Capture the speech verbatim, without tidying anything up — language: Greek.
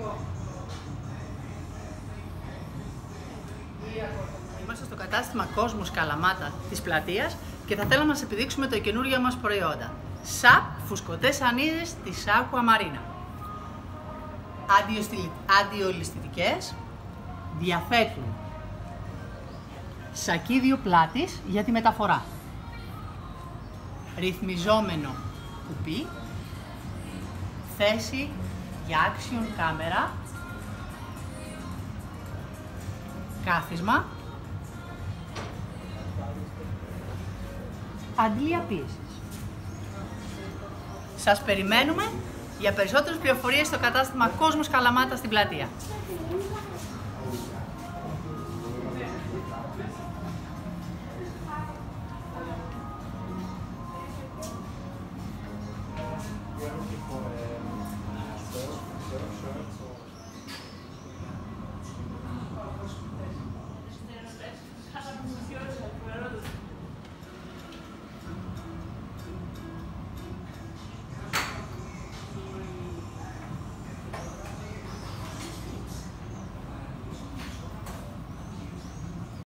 Είμαστε στο κατάστημα Κόσμος Καλαμάτα της Πλατείας και θα θέλαμε να σας επιδείξουμε το καινούργιο μας προϊόντα. ΣΑΠ φουσκωτές ανίδες της Aqua Marina. Αντιολισθητικές, διαθέτουν σακίδιο πλάτης για τη μεταφορά, ρυθμιζόμενο κουπί, θέση για action κάμερα, κάθισμα, αντλία πίεσης. Σας περιμένουμε για περισσότερες πληροφορίες στο κατάστημα Κόσμος Καλαμάτα στην Πλατεία.